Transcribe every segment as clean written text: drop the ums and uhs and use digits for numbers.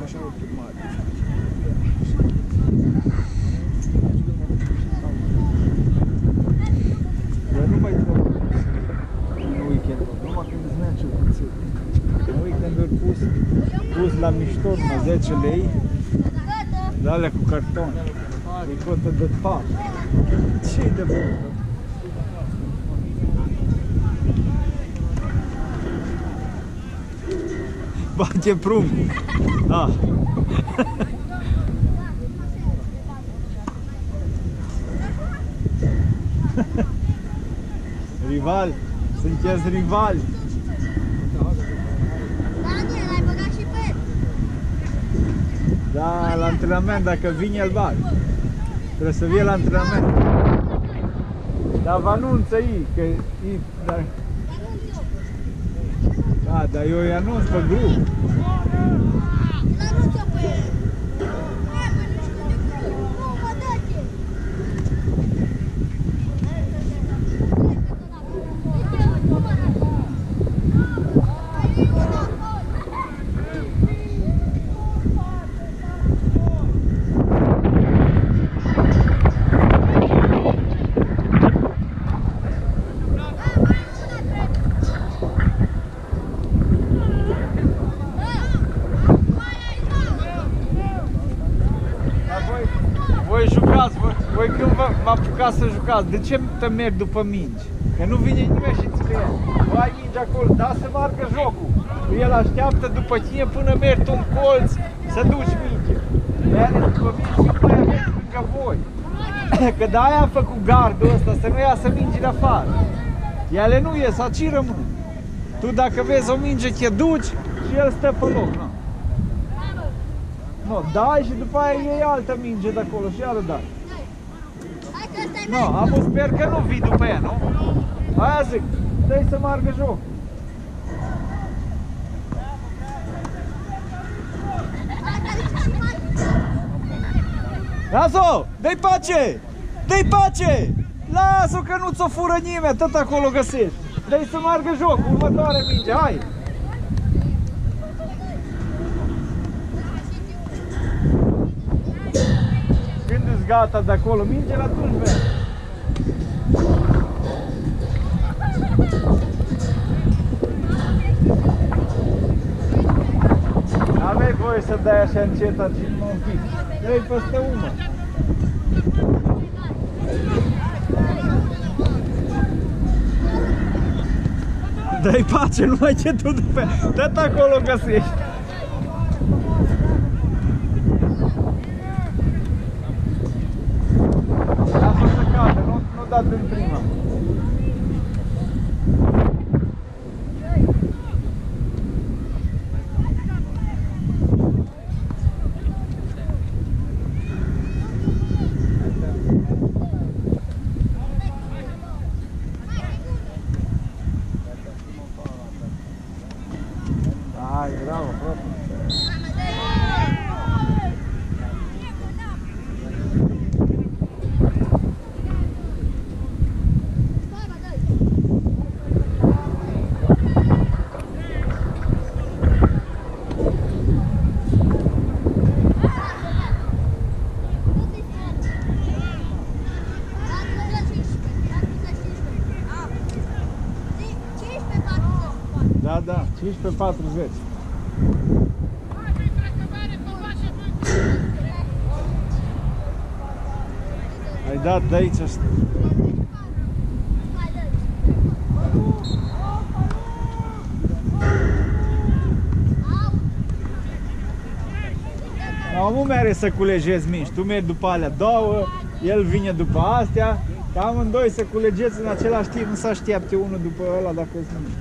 așa o primare. Eu nu mai dau în weekend-ul, numai când îți merge puțin. În weekend-uri pus la mișto, numai 10 lei, de alea cu carton. E cotă de pap. Ce-i de bun? Bate prum. Ah. Rival, sunteți rivali. Daniel, ai băgat și pe el. Da, la antrenament, dacă vine el bag. Trebuie să vie la antrenament. Dar vă anunță ei, că ei, dar... Da, dar eu îi anunț pe grup. L-anunță pe el. Hai, bă, nu știu de cum. Nu, mă, dă-te. Voi când vă apucați să jucați, de ce te mergi după mingi? Că nu vine nimeni și ți le ia. Bă, ai mingi acolo, da să marcă jocul. El așteaptă după tine până mergi tu în colț să duci mingi. Mergi după mingi și după aia mergi lângă voi. Că de-aia a făcut gardul ăsta, să nu iasă mingi de afară. Ele nu ies, aci rămân. Tu dacă vezi o minge te duci și el stă pe loc. No. No, dai și după aia iei altă minge de acolo și iară dai. Nu, am sper că nu vii după ea, nu? Aia zic, dă-i să margă joc. Lasă-o! Dă-i pace! Dă-i pace! Lasă-o că nu ți-o fură nimeni, tot acolo găsești. Dă-i să margă joc, următoare minge, hai! Când ești gata de acolo, minge la atunci mergi. N-aveai voie să dai așa încet, agilmă un pic. Dă-i peste umăr. Dă-i pace, nu mai ce tu după. Tot acolo găsești. Lasă-o să cadă, nu da din prima. Ai, bravo, proprio. Da, da, 15:40. Ai dat de aici asta. Nu mere să culegeți mici, tu mergi după alea două, el vine după astea, ca amândoi să culegeți în același timp, nu să aștepte unul după ăla dacă îți mici.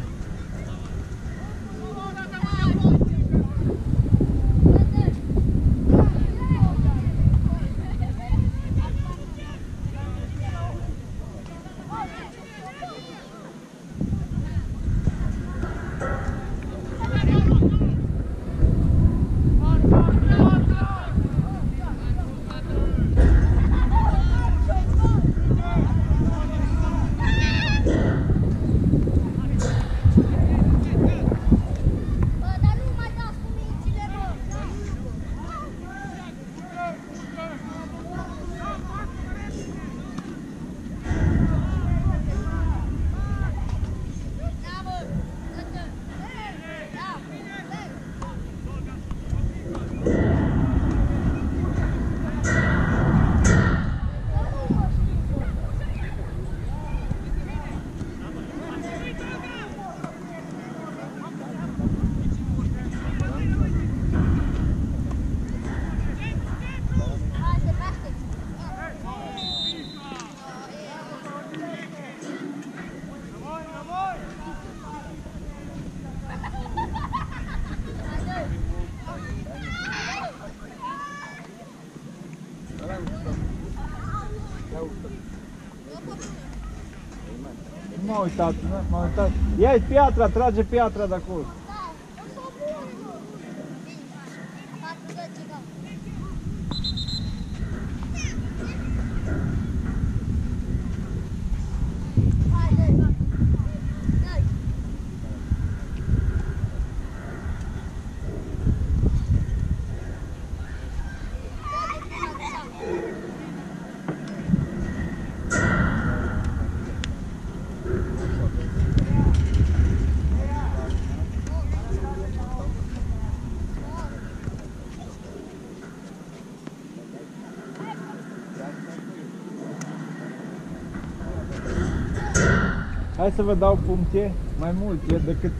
m-am uitat, m-am uitat. Ia-i piatra, trage piatra de acolo. Hai să vă dau puncte, mai multe decât...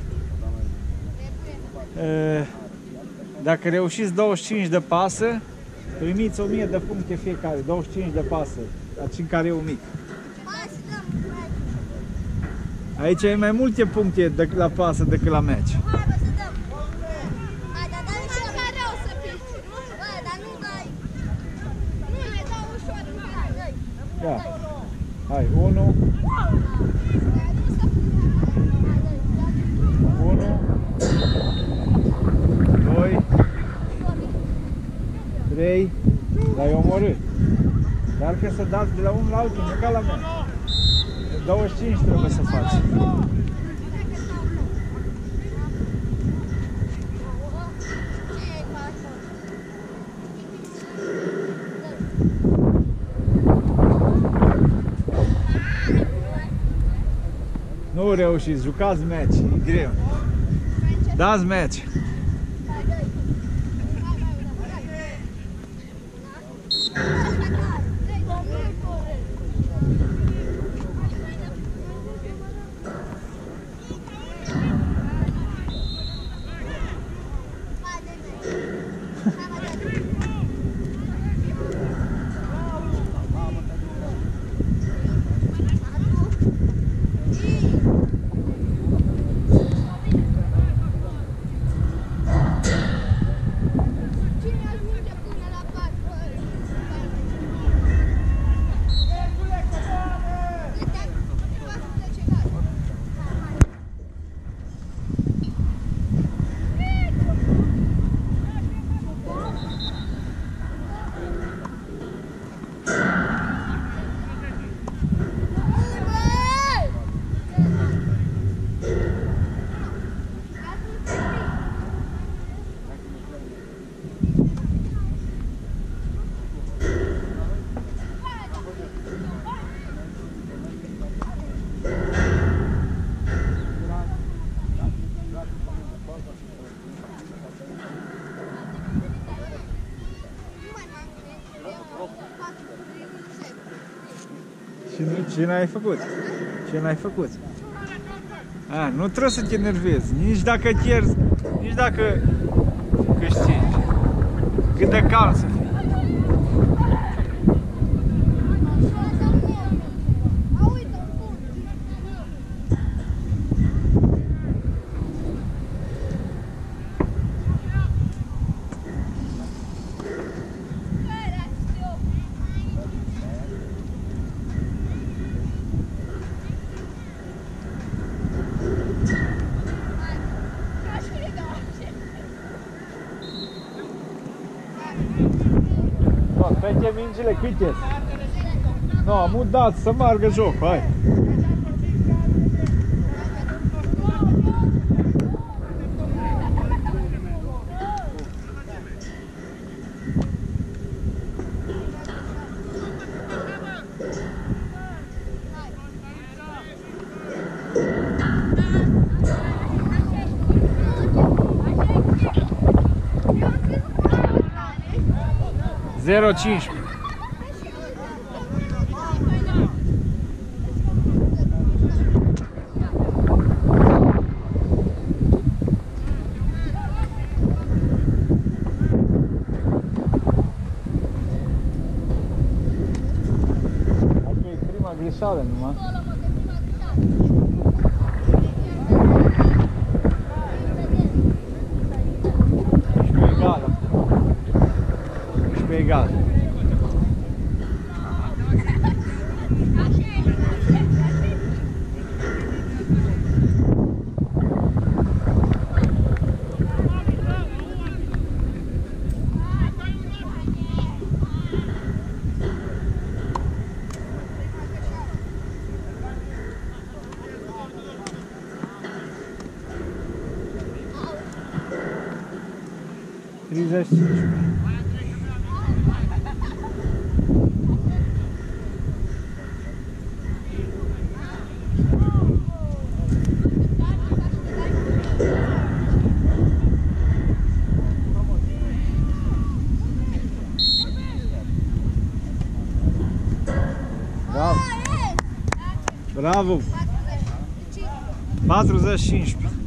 Dacă reușiți 25 de pasă, primiți 1000 de puncte fiecare, 25 de pasă, aci în care e un mic. Aici e mai multe puncte la pasă decât la meci. Da. Hai, 1 2 3. L-ai omorât. Dar că să dați de la unul la altul, nu ca la mine. 25 trebuie să faci. Nu reușiți, jucați meci, e greu. Dați meci. Ce n-ai făcut? Ce n-ai făcut? A, nu trebuie să te enervezi, nici dacă pierzi, nici dacă câștigi. Cât de calm să fii. Pe mingile câte? Nu, am udat să meargă joc, hai! Zero 15. Asta e prima greșeală numai. Egal. 35. Bravo! Bravo! 40-15.